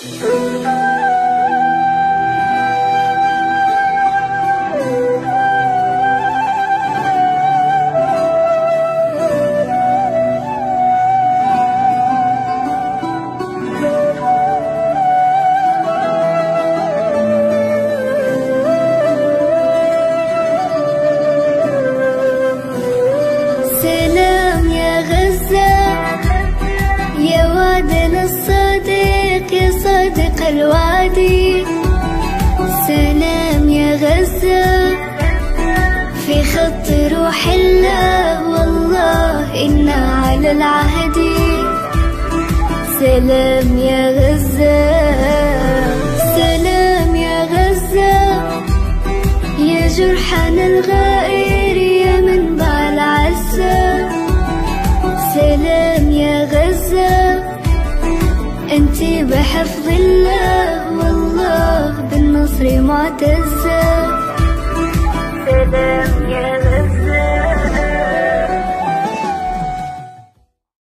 الوادي، سلام يا غزة في خط روح الله، والله إنا على العهد. سلام يا غزة، سلام يا غزة، يا جرحنا الغائر يا منبع العزة. سلام يا غزة، انتي بحفظ الله، والله بالنصر معتزة. سلام يا غزة.